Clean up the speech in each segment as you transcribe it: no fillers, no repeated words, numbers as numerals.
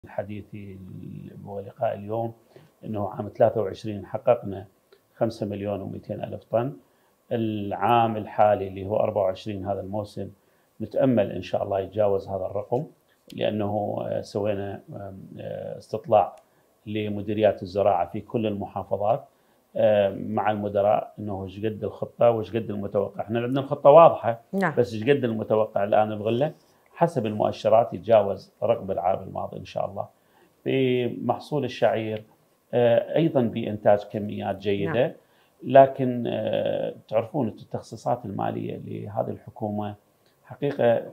حديثي ولقاء اليوم أنه عام 23 حققنا 5,200,000 طن. العام الحالي اللي هو 24 هذا الموسم نتأمل إن شاء الله يتجاوز هذا الرقم، لأنه سوينا استطلاع لمديريات الزراعة في كل المحافظات مع المدراء أنه ايش قد الخطة وايش قد المتوقع. احنا عندنا الخطة واضحة، نعم. بس ايش قد المتوقع الآن نبغله حسب المؤشرات يتجاوز رقم العام الماضي إن شاء الله. في محصول الشعير أيضا بإنتاج كميات جيدة. نعم. لكن تعرفون التخصيصات المالية لهذه الحكومة حقيقة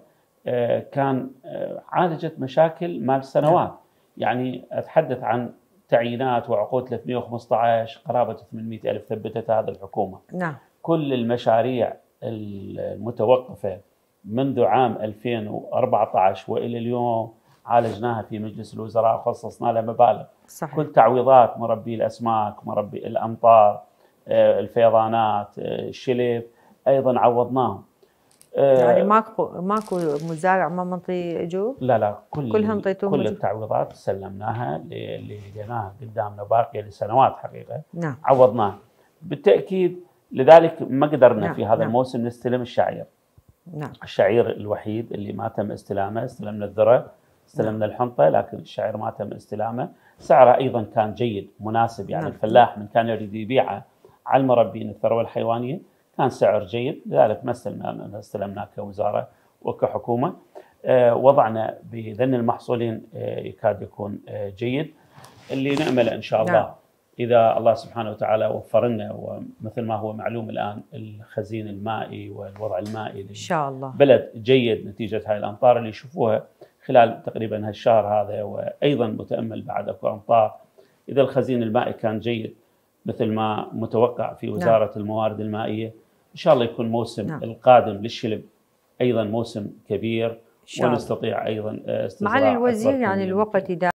كان عالجت مشاكل مال سنوات. يعني أتحدث عن تعيينات وعقود 315 قرابة 800,000 ثبتت هذه الحكومة. نعم. كل المشاريع المتوقفة منذ عام 2014 وإلى اليوم عالجناها في مجلس الوزراء وخصصنا لها مبالغ. صحيح. كل تعويضات مربي الأسماك، مربي الأمطار، الفيضانات، الشلف، أيضا عوضناهم. يعني ماكو مزارع ما منطي اجور؟ لا كلهم طيتوهم كل التعويضات سلمناها اللي لقيناها قدامنا باقيه لسنوات حقيقه. نعم. عوضناها بالتاكيد. لذلك ما قدرنا نعم. في هذا نعم. الموسم نستلم الشعير. نعم. الشعير الوحيد اللي ما تم استلامه، استلمنا الذره، استلمنا الحنطه، لكن الشعير ما تم استلامه. سعره ايضا كان جيد مناسب، يعني نعم. الفلاح من كان يريد يبيعه على المربين الثروه الحيوانيه كان سعر جيد، لذلك ما استلمناه كوزاره وكحكومه. وضعنا بذن المحصولين يكاد يكون جيد، اللي نأمل إن شاء الله. نعم. إذا الله سبحانه وتعالى وفر لنا، ومثل ما هو معلوم الآن الخزين المائي والوضع المائي إن شاء الله بلد جيد نتيجة هاي الأمطار اللي يشوفوها خلال تقريبا هالشهر هذا، وأيضا متأمل بعد أكو أمطار. إذا الخزين المائي كان جيد مثل ما متوقع في وزارة نعم. الموارد المائية، إن شاء الله يكون موسم نعم. القادم للشلب أيضا موسم كبير، ونستطيع أيضا معالي الوزير. يعني الوقت